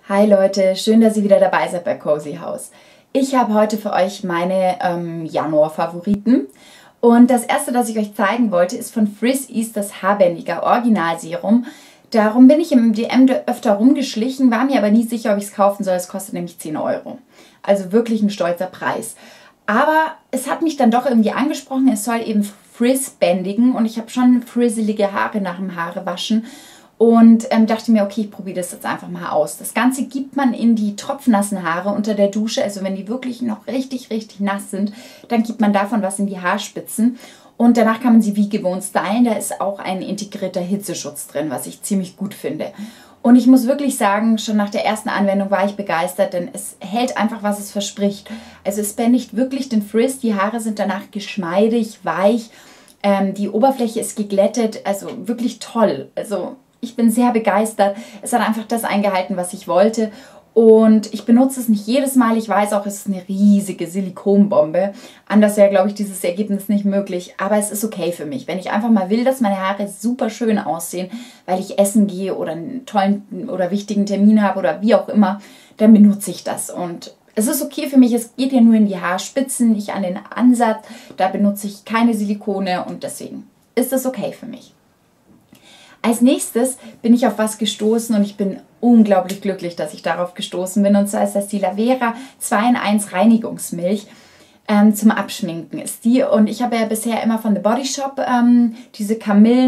Hi Leute, schön, dass ihr wieder dabei seid bei Cozy House. Ich habe heute für euch meine Januar-Favoriten. Und das erste, das ich euch zeigen wollte, ist von Frizz das Haarbändiger Originalserum. Darum bin ich im DM öfter rumgeschlichen, war mir aber nie sicher, ob ich es kaufen soll. Es kostet nämlich 10 Euro. Also wirklich ein stolzer Preis. Aber es hat mich dann doch irgendwie angesprochen, es soll eben Frizz bändigen und ich habe schon frizzelige Haare nach dem Haarewaschen. Und dachte mir, okay, ich probiere das jetzt einfach mal aus. Das Ganze gibt man in die tropfnassen Haare unter der Dusche. Also wenn die wirklich noch richtig, richtig nass sind, dann gibt man davon was in die Haarspitzen. Und danach kann man sie wie gewohnt stylen. Da ist auch ein integrierter Hitzeschutz drin, was ich ziemlich gut finde. Und ich muss wirklich sagen, schon nach der ersten Anwendung war ich begeistert, denn es hält einfach, was es verspricht. Also es bändigt wirklich den Frizz. Die Haare sind danach geschmeidig, weich. Die Oberfläche ist geglättet. Also wirklich toll. Also ich bin sehr begeistert. Es hat einfach das eingehalten, was ich wollte. Und ich benutze es nicht jedes Mal. Ich weiß auch, es ist eine riesige Silikonbombe. Anders wäre, glaube ich, dieses Ergebnis nicht möglich. Aber es ist okay für mich. Wenn ich einfach mal will, dass meine Haare super schön aussehen, weil ich essen gehe oder einen tollen oder wichtigen Termin habe oder wie auch immer, dann benutze ich das. Und es ist okay für mich. Es geht ja nur in die Haarspitzen, nicht an den Ansatz. Da benutze ich keine Silikone und deswegen ist es okay für mich. Als nächstes bin ich auf was gestoßen und ich bin unglaublich glücklich, dass ich darauf gestoßen bin. Und zwar ist das die Lavera 2-in-1 Reinigungsmilch zum Abschminken ist die. Und ich habe ja bisher immer von The Body Shop diese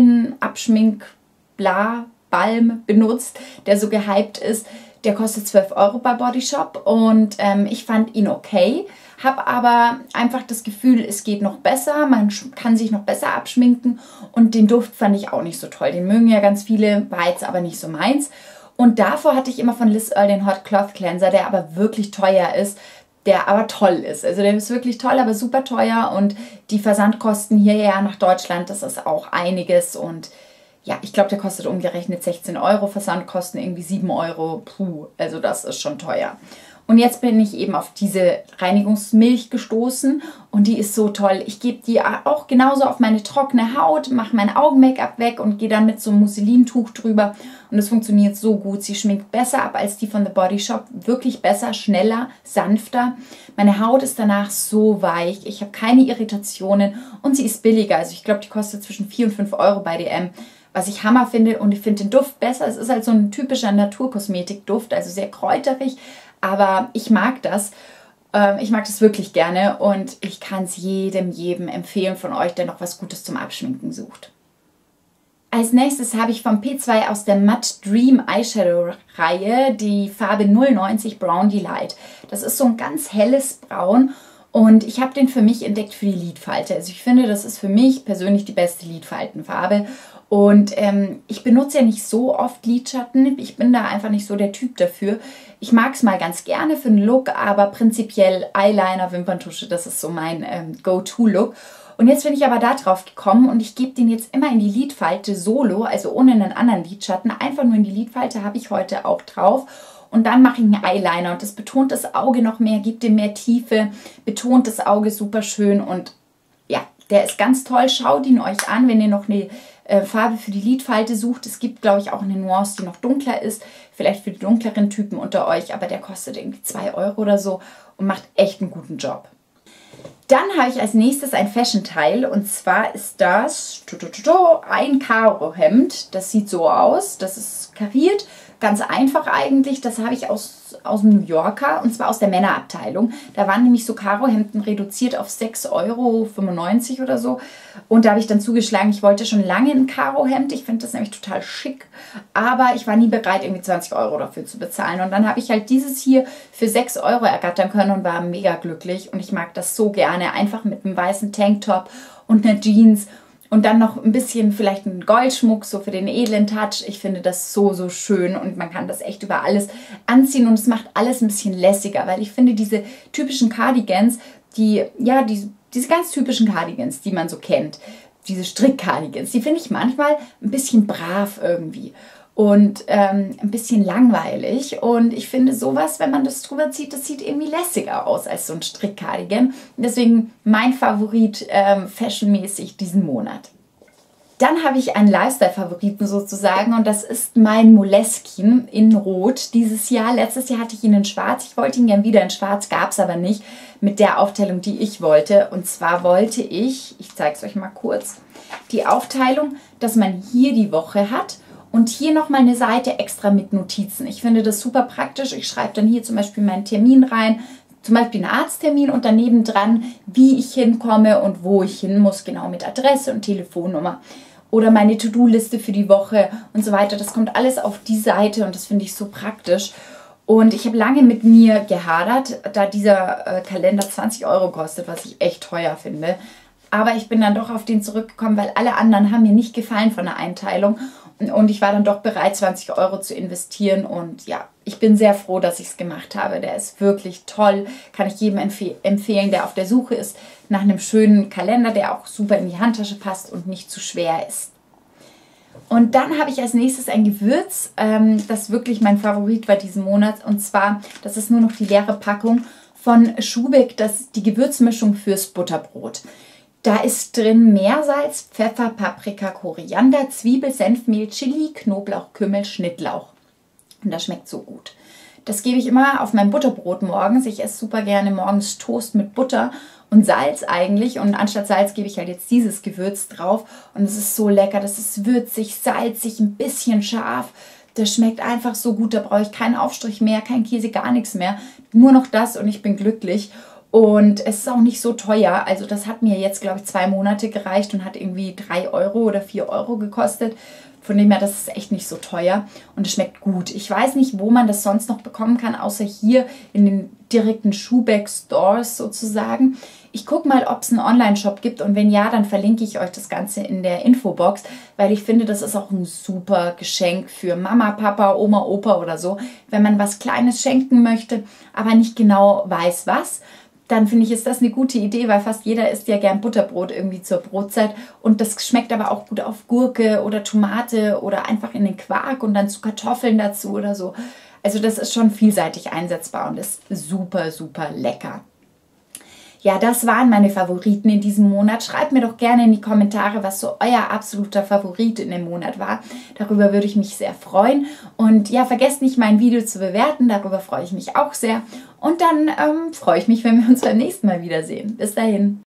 Kamillen-Abschmink-Balm benutzt, der so gehypt ist. Der kostet 12 Euro bei Body Shop und ich fand ihn okay. Habe aber einfach das Gefühl, es geht noch besser, man kann sich noch besser abschminken und den Duft fand ich auch nicht so toll. Den mögen ja ganz viele, war jetzt aber nicht so meins. Und davor hatte ich immer von Liz Earle den Hot Cloth Cleanser, der aber wirklich teuer ist, der aber toll ist. Also der ist wirklich toll, aber super teuer und die Versandkosten hierher nach Deutschland, das ist auch einiges und ja, ich glaube, der kostet umgerechnet 16 Euro, Versandkosten irgendwie 7 Euro, puh, also das ist schon teuer. Und jetzt bin ich eben auf diese Reinigungsmilch gestoßen und die ist so toll. Ich gebe die auch genauso auf meine trockene Haut, mache mein Augen-Make-up weg und gehe dann mit so einem Musselintuch drüber. Und es funktioniert so gut. Sie schminkt besser ab als die von The Body Shop. Wirklich besser, schneller, sanfter. Meine Haut ist danach so weich. Ich habe keine Irritationen und sie ist billiger. Also ich glaube, die kostet zwischen 4 und 5 Euro bei DM. Was ich Hammer finde und ich finde den Duft besser. Es ist halt so ein typischer Naturkosmetik-Duft, also sehr kräuterig. Aber ich mag das. Ich mag das wirklich gerne und ich kann es jedem empfehlen von euch, der noch was Gutes zum Abschminken sucht. Als nächstes habe ich vom P2 aus der Matte Dream Eyeshadow Reihe die Farbe 090 Brown Delight. Das ist so ein ganz helles Braun und ich habe den für mich entdeckt für die Lidfalte. Also ich finde, das ist für mich persönlich die beste Lidfaltenfarbe. Und ich benutze ja nicht so oft Lidschatten. Ich bin da einfach nicht so der Typ dafür. Ich mag es mal ganz gerne für einen Look, aber prinzipiell Eyeliner, Wimperntusche, das ist so mein Go-To-Look. Und jetzt bin ich aber da drauf gekommen und ich gebe den jetzt immer in die Lidfalte solo, also ohne einen anderen Lidschatten. Einfach nur in die Lidfalte habe ich heute auch drauf. Und dann mache ich einen Eyeliner und das betont das Auge noch mehr, gibt dem mehr Tiefe, betont das Auge super schön und ja, der ist ganz toll. Schaut ihn euch an, wenn ihr noch eine Farbe für die Lidfalte sucht. Es gibt, glaube ich, auch eine Nuance, die noch dunkler ist. Vielleicht für die dunkleren Typen unter euch, aber der kostet irgendwie 2 Euro oder so und macht echt einen guten Job. Dann habe ich als nächstes ein Fashion-Teil und zwar ist das ein Karohemd. Das sieht so aus, das ist kariert, ganz einfach eigentlich. Das habe ich aus dem New Yorker und zwar aus der Männerabteilung. Da waren nämlich so Karohemden reduziert auf 6,95 Euro oder so. Und da habe ich dann zugeschlagen, ich wollte schon lange ein Karohemd. Ich finde das nämlich total schick, aber ich war nie bereit, irgendwie 20 Euro dafür zu bezahlen. Und dann habe ich halt dieses hier für 6 Euro ergattern können und war mega glücklich. Und ich mag das so gerne, einfach mit einem weißen Tanktop und einer Jeans. Und dann noch ein bisschen vielleicht ein Goldschmuck, so für den edlen Touch. Ich finde das so, so schön und man kann das echt über alles anziehen und es macht alles ein bisschen lässiger, weil ich finde diese typischen Cardigans, diese ganz typischen Cardigans, die man so kennt, diese Strick-Cardigans, die finde ich manchmal ein bisschen brav irgendwie und ein bisschen langweilig. Und ich finde sowas, wenn man das drüber zieht, das sieht irgendwie lässiger aus als so ein Strick-Cardigan. Deswegen mein Favorit fashionmäßig diesen Monat. Dann habe ich einen Lifestyle-Favoriten sozusagen und das ist mein Moleskine in Rot dieses Jahr. Letztes Jahr hatte ich ihn in Schwarz. Ich wollte ihn gern wieder in Schwarz, gab es aber nicht mit der Aufteilung, die ich wollte. Und zwar wollte ich zeige es euch mal kurz, die Aufteilung, dass man hier die Woche hat und hier nochmal eine Seite extra mit Notizen. Ich finde das super praktisch. Ich schreibe dann hier zum Beispiel meinen Termin rein, zum Beispiel einen Arzttermin und daneben dran, wie ich hinkomme und wo ich hin muss, genau mit Adresse und Telefonnummer. Oder meine To-Do-Liste für die Woche und so weiter. Das kommt alles auf die Seite und das finde ich so praktisch. Und ich habe lange mit mir gehadert, da dieser Kalender 20 € kostet, was ich echt teuer finde. Aber ich bin dann doch auf den zurückgekommen, weil alle anderen haben mir nicht gefallen von der Einteilung. Und ich war dann doch bereit, 20 € zu investieren. Und ja, ich bin sehr froh, dass ich es gemacht habe. Der ist wirklich toll. Kann ich jedem empfehlen, der auf der Suche ist nach einem schönen Kalender, der auch super in die Handtasche passt und nicht zu schwer ist. Und dann habe ich als nächstes ein Gewürz, das wirklich mein Favorit war diesen Monat. Und zwar, das ist nur noch die leere Packung von Schubeck, die Gewürzmischung fürs Butterbrot. Da ist drin Meersalz, Pfeffer, Paprika, Koriander, Zwiebel, Senfmehl, Chili, Knoblauch, Kümmel, Schnittlauch. Und das schmeckt so gut. Das gebe ich immer auf mein Butterbrot morgens. Ich esse super gerne morgens Toast mit Butter und Salz eigentlich. Und anstatt Salz gebe ich halt jetzt dieses Gewürz drauf. Und es ist so lecker. Das ist würzig, salzig, ein bisschen scharf. Das schmeckt einfach so gut. Da brauche ich keinen Aufstrich mehr, kein Käse, gar nichts mehr. Nur noch das und ich bin glücklich. Und es ist auch nicht so teuer. Also das hat mir jetzt, glaube ich, 2 Monate gereicht und hat irgendwie 3 € oder 4 € gekostet. Von dem her, das ist echt nicht so teuer und es schmeckt gut. Ich weiß nicht, wo man das sonst noch bekommen kann, außer hier in den direkten Schubeck Stores sozusagen. Ich gucke mal, ob es einen Online-Shop gibt und wenn ja, dann verlinke ich euch das Ganze in der Infobox, weil ich finde, das ist auch ein super Geschenk für Mama, Papa, Oma, Opa oder so. Wenn man was Kleines schenken möchte, aber nicht genau weiß was, dann finde ich, ist das eine gute Idee, weil fast jeder isst ja gern Butterbrot irgendwie zur Brotzeit und das schmeckt aber auch gut auf Gurke oder Tomate oder einfach in den Quark und dann zu Kartoffeln dazu oder so. Also das ist schon vielseitig einsetzbar und ist super, super lecker. Ja, das waren meine Favoriten in diesem Monat. Schreibt mir doch gerne in die Kommentare, was so euer absoluter Favorit in dem Monat war. Darüber würde ich mich sehr freuen. Und ja, vergesst nicht, mein Video zu bewerten. Darüber freue ich mich auch sehr. Und dann freue ich mich, wenn wir uns beim nächsten Mal wiedersehen. Bis dahin.